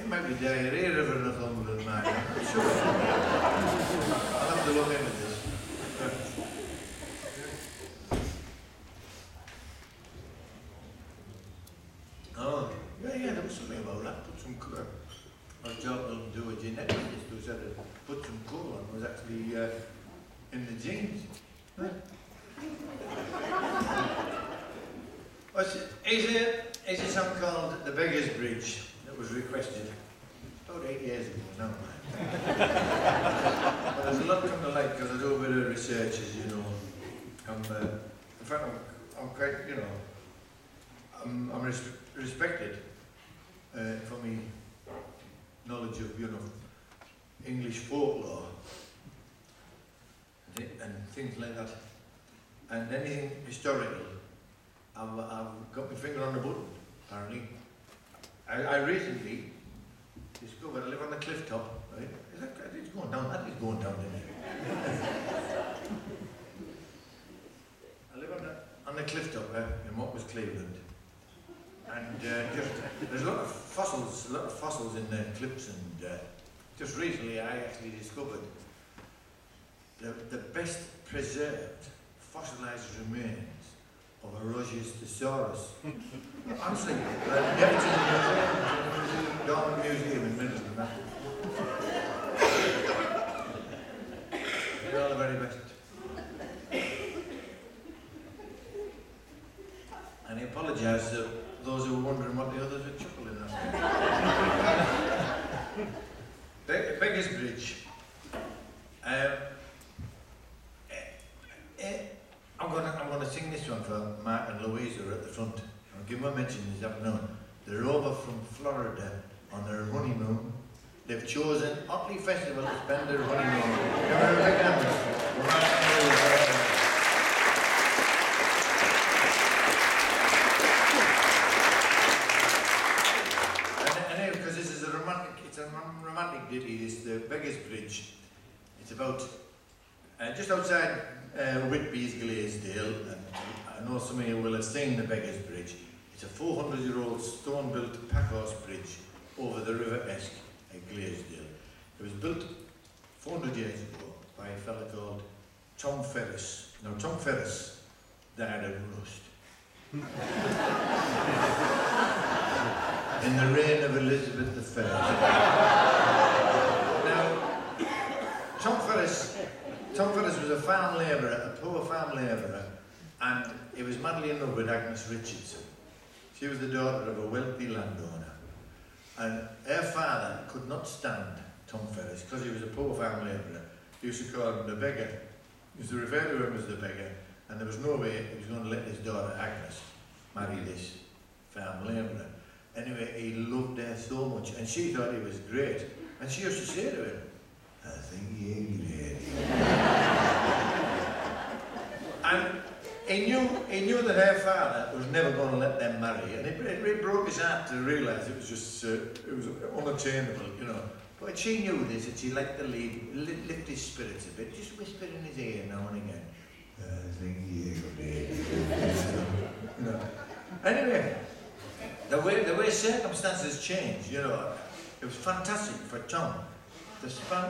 might be diarrhea of a Northumberland man. I'm not sure. I'll have to look into this. Oh, yeah, there was something about that. Put some colour. My job doesn't do a geneticist who said to put some colour on was actually in the genes. Huh? Is a song called The Beggar's Bridge that was requested about 8 years ago now. But there's a lot come to light because I do a bit of research, as you know. In fact, I'm quite, you know, I'm respected for my knowledge of, you know, English folklore and things like that, and anything historical. I've got my finger on the button, apparently. I recently discovered I live on the cliff top, right? It's going down, that is going down, isn't it? I live on the cliff top in what was Cleveland. And there's a lot of fossils in the cliffs, and just recently I actually discovered the best preserved fossilized remains of a Rogeostesaurus. Honestly, never seen the Darwin Museum in Middleton. They're all the very best. And I apologise to those who are wondering what the others are chuckling at. Beggar's Bridge. I'm going to sing this one for Mark and Louisa at the front. I'll give them a mention this afternoon. They're over from Florida on their honeymoon. They've chosen Otley Festival to spend their honeymoon. Give her a big hand for Mark and Louisa. Because this is a romantic ditty, this the Beggar's Bridge. It's about just outside Whitby's Glaisdale, and I know some of you will have seen the Beggar's Bridge. It's a 400-year-old stone-built packhorse bridge over the River Esk at Glaisdale. It was built 400 years ago by a fellow called Tom Ferris. Now, Tom Ferris died of rust in the reign of Elizabeth the Fair. Now, Tom Ferris was a farm labourer, a poor farm labourer, and he was madly in love with Agnes Richardson. She was the daughter of a wealthy landowner, and her father could not stand Tom Ferris because he was a poor farm labourer. He used to call him the beggar. He used to refer to him as the beggar, and there was no way he was going to let his daughter Agnes marry this farm labourer. Anyway, he loved her so much, and she thought he was great, and she used to say to him, I think you're great. And he knew that her father was never going to let them marry, and it broke his heart to realise it was just it was unattainable, you know. But she knew this, and she liked to lift his spirits a bit, just whisper in his ear now and again. I think you're great. You know. Anyway, the way circumstances changed, you know, it was fantastic for Tom. The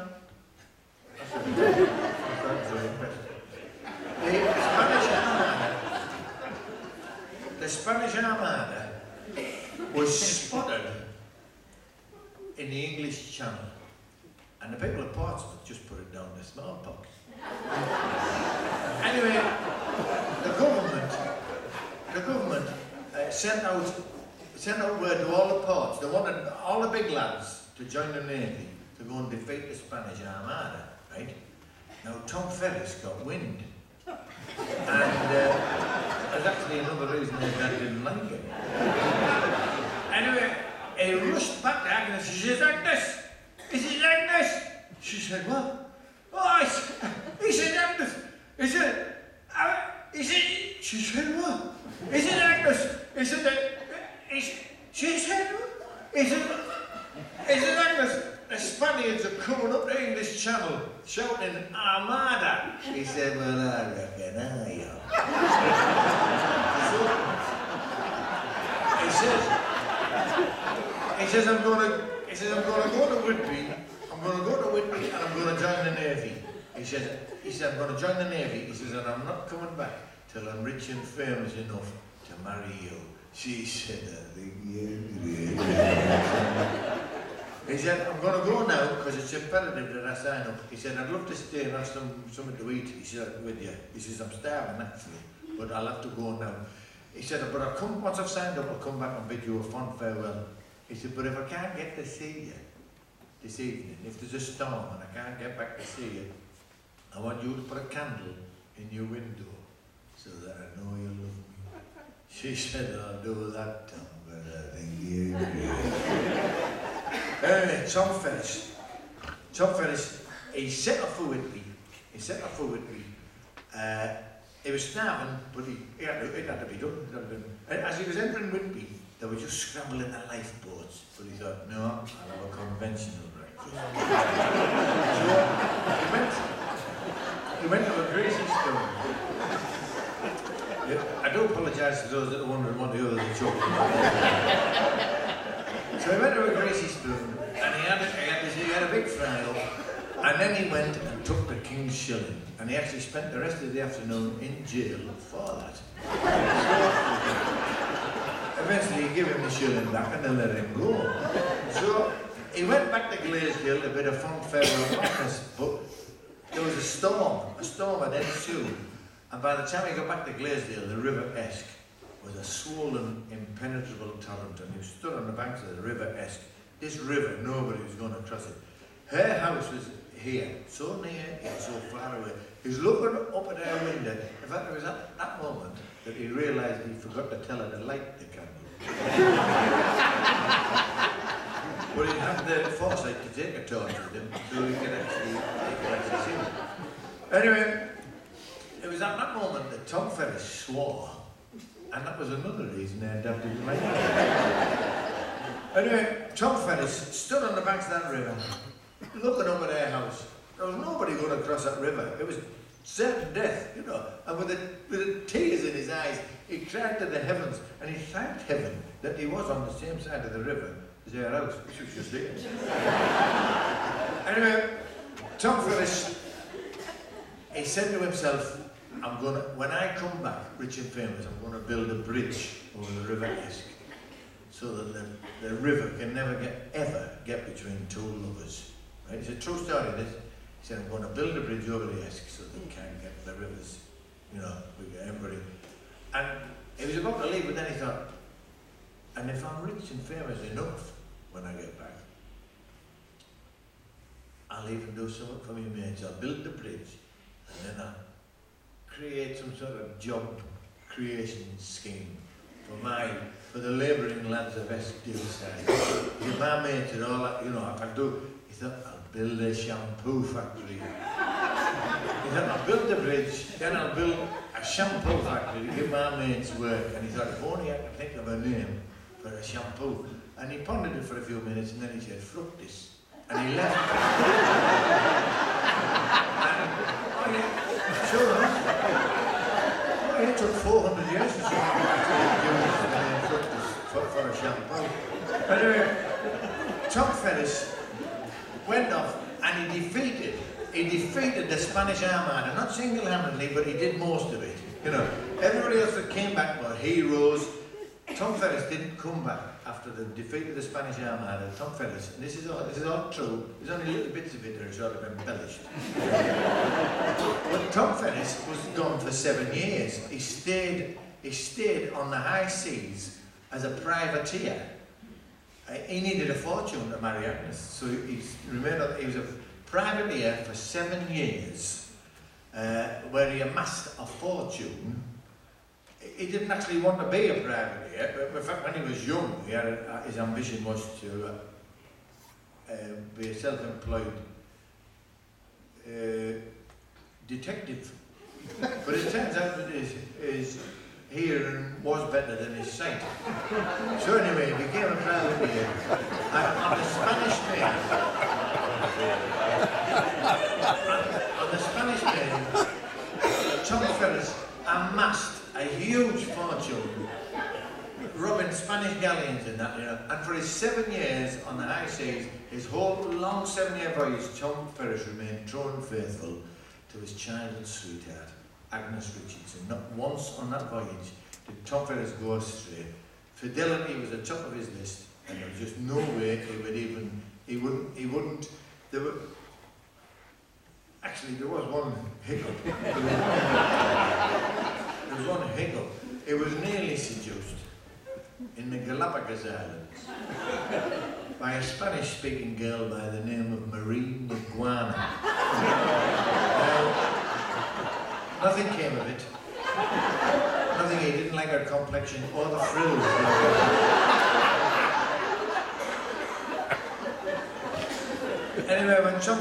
Spanish Armada was spotted in the English Channel, and the people of Portsmouth just put it down to smallpox. Anyway, the government sent out word to all the ports. They wanted all the big lads to join the Navy to go and defeat the Spanish Armada, right? Now, Tom Ferris got wind. And there's actually another reason his dad didn't like him. Anyway, he rushed back to Agnes. She says, Agnes! Is it Agnes? She said, what? Oh, he said, Agnes! He said, she said, what? Is it Agnes? He said, she said, what? Is it Agnes? The Spaniards are coming up the English Channel shouting Armada. He said, well, I reckon I am. He says, I'm going to he says, I'm going to go to Whitby, and I'm going to join the Navy. He said, I'm going to join the Navy. He says, and I'm not coming back till I'm rich and famous enough to marry you. She said, I think you're great. He said, I'm going to go now because it's imperative that I sign up. He said, I'd love to stay and have something to eat. He said, with you. He says, I'm starving actually, but I'll have to go now. He said, but I'll come, once I've signed up, I'll come back and bid you a fond farewell. He said, but if I can't get to see you this evening, if there's a storm and I can't get back to see you, I want you to put a candle in your window so that I know you love me. She said, I'll do that, Tom, but I think you Anyway, Tom Ferris, he set off for Whitby. He was starving, but it had to be done. And as he was entering Whitby, they were just scrambling the lifeboats. But he thought, no, I'll have a conventional breakfast. So he went to a greasy spoon. I do apologise to those that are wondering what the others are talking about. So he went to a greasy spoon, and he had a big fry up, and then he went and took the king's shilling, and he actually spent the rest of the afternoon in jail for that. So, eventually he gave him the shilling back and they let him go. So he went back to Glaisdale to bid a fond farewell breakfast, but there was a storm had ensued, and by the time he got back to Glaisdale, the River Esk was a swollen, impenetrable torrent, and he stood on the banks of the River Esk. This river, nobody was going to cross it. Her house was here, so near yet so far away. He was looking up at her window. In fact, it was at that moment that he realised he forgot to tell her to light the candle. But he had the foresight to take a torch with him so he could actually see it. Anyway, it was at that moment that Tom Ferris swore, and that was another reason I adopted my name. Anyway, Tom Ferris stood on the banks of that river, looking up at her house. There was nobody going to cross that river. It was certain death, you know. And with the tears in his eyes, he cried to the heavens, and he thanked heaven that he was on the same side of the river as her house, which was just there. Anyway, Tom Ferris, he said to himself, when I come back, rich and famous, I'm going to build a bridge over the River Esk, so that the river can never ever get between two lovers. Right? It's a true story, this. He said, I'm going to build a bridge over the Esk so they can't get the rivers, you know, we get everybody. And he was about to leave, but then he thought, and if I'm rich and famous enough when I get back, I'll even do something for me mates. I'll build the bridge, and then I'll create some sort of job creation scheme for the labouring lads of Eskdale. If my mates and all that, you know, I can do. He thought, I'll build a shampoo factory. He thought, I'll build the bridge, then I'll build a shampoo factory to give my mates work. And he thought, if only I could think of a name for a shampoo. And he pondered it for a few minutes, and then he said, Fructis. And he left. Sure enough. It took 400 years to for a shampoo. But anyway, Tom Ferris went off and he defeated the Spanish Armada, not single-handedly, but he did most of it. You know, everybody else that came back were heroes. Tom Ferris didn't come back after the defeat of the Spanish Armada. Tom Ferris, and this is all true, there's only little bits of it that are sort of embellished. But Tom Ferris was gone for 7 years. He stayed on the high seas as a privateer. He needed a fortune to marry Agnes, so he was a privateer for 7 years, where he amassed a fortune. He didn't actually want to be a privateer, but in fact, when he was young, his ambition was to be a self-employed detective. But it turns out that his hearing was better than his sight. So anyway, he became a privateer. And on the Spanish Main, Tom Ferris amassed a huge fortune robbing Spanish galleons and that, you know. And for his 7 years on the high seas, his whole long 7-year voyage, Tom Ferris remained true and faithful to his childhood sweetheart, Agnes Richardson. Not once on that voyage did Tom Ferris go astray. Fidelity was at the top of his list, and there was just no way he wouldn't, actually there was one hiccup. There was one hiccup. He was nearly seduced in the Galapagos Islands by a Spanish-speaking girl by the name of Marie Iguana. Nothing came of it. Nothing. He didn't like her complexion or the frills. Anyway, when Tom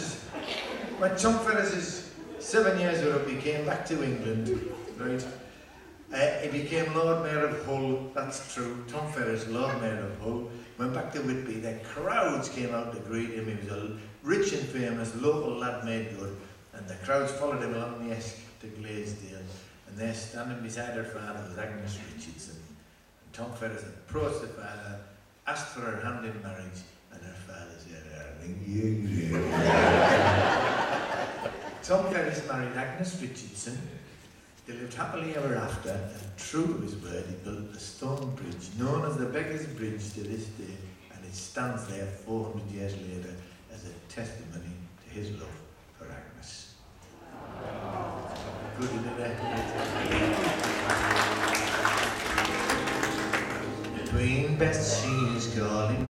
Ferris's 7 years were up, he came back to England, right? He became Lord Mayor of Hull, that's true. Tom Ferris, Lord Mayor of Hull, went back to Whitby. The crowds came out to greet him. He was a rich and famous local lad made good, and the crowds followed him along the Esk to Glaisdale, and there, standing beside her father, was Agnes Richardson. And Tom Ferris approached the father, asked for her hand in marriage, and her father said, Tom Ferris married Agnes Richardson. They lived happily ever after, and true to his word, he built the stone bridge, known as the Beggar's Bridge to this day, and it stands there 400 years later as a testimony to his love for Agnes. Good, isn't it? Between best she is calling.